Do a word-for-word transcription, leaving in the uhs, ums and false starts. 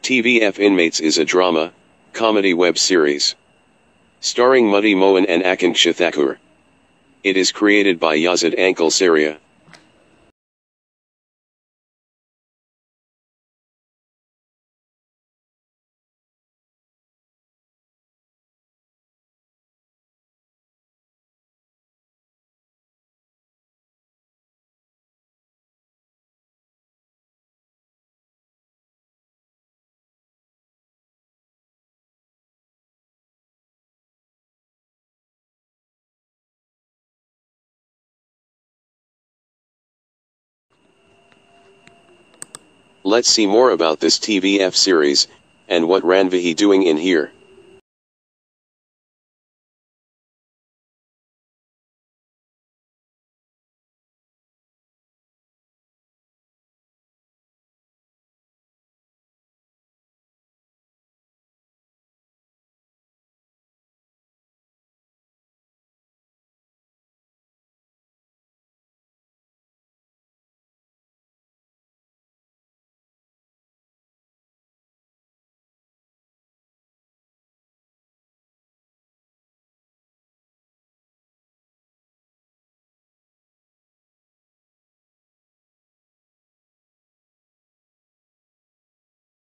T V F Inmates is a drama, comedy web series starring Muddy Mohan and Akanksha Thakur. It is created by Yazid Ankal Saria. Let's see more about this T V F series, and what Ranveer doing in here.